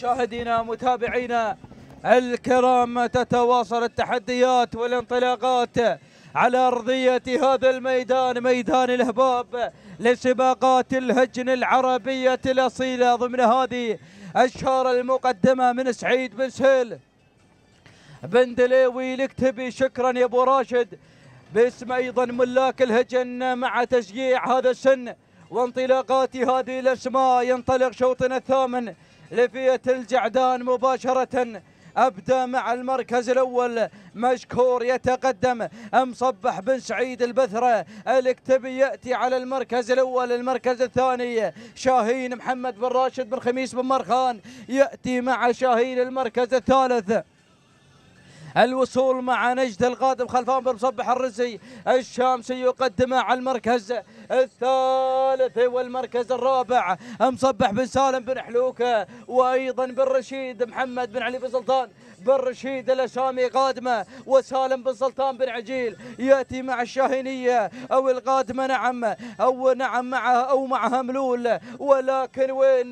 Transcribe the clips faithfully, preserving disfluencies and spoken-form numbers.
مشاهدينا متابعينا الكرام، تتواصل التحديات والانطلاقات على أرضية هذا الميدان، ميدان الهباب لسباقات الهجن العربية الأصيلة ضمن هذه الشارة المقدمة من سعيد بن سهيل بن دليوي الكتبي. شكرا يا ابو راشد، باسم ايضا ملاك الهجن مع تشجيع هذا السن وانطلاقات هذه الاسماء. ينطلق شوطنا الثامن لفئة الجعدان مباشرة. أبدأ مع المركز الأول مشكور يتقدم مصبح بن سعيد البثرة الكتبي يأتي على المركز الأول. المركز الثاني شاهين محمد بن راشد بن خميس بن مرخان يأتي مع شاهين. المركز الثالث الوصول مع نجد القادم خلفان بن مصبح الرزي الشامسي يقدمه على المركز الثالث. والمركز الرابع مصبح بن سالم بن حلوكه وايضا بن رشيد محمد بن علي بن سلطان بن رشيد. الاسامي قادمه وسالم بن سلطان بن عجيل ياتي مع الشاهينيه او القادمه نعم او نعم معها او معها ملول. ولكن وين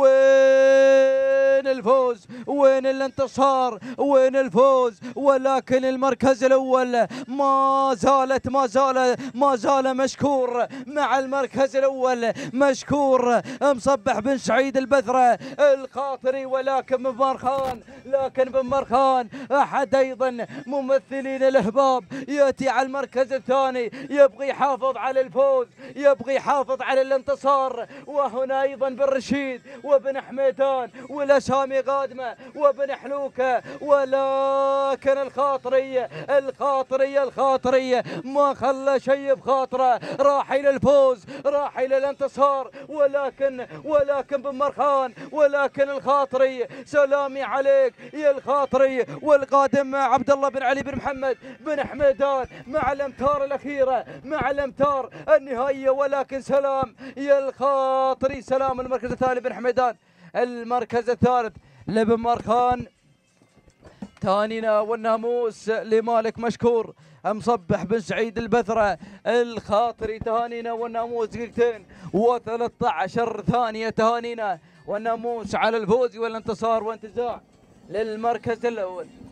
وين الفوز؟ وين الانتصار؟ وين الفوز؟ ولكن المركز الاول ما زالت ما زال ما زال مشكور مع المركز الاول. مشكور مصبح بن سعيد البثره القاطري ولكن بن مرخان لكن بن مرخان احد ايضا ممثلين الهباب ياتي على المركز الثاني، يبغي يحافظ على الفوز، يبغي يحافظ على الانتصار. وهنا ايضا بن رشيد وبن حميدان والاسامي قادمه وبن حلوكه. ولكن الخاطري الخاطري الخاطري ما خلى شيء بخاطره، راح الى الفوز، راح الى الانتصار. ولكن ولكن بن مرخان ولكن الخاطري سلامي عليك يا الخاطري. والقادم عبد الله بن علي بن محمد بن حميدان مع الامتار الاخيره، مع الامتار النهائيه. ولكن سلام يا الخاطري، سلام. المركز الثاني بن حميدان، المركز الثالث لبن مرخان. ثانينا والناموس لمالك مشكور مصبح بن سعيد البثرة الخاطري. تهانينا والناموس دقيقتين وثلاثة عشر ثانية. تهانينا والناموس على الفوز والانتصار وانتزاع للمركز الأول.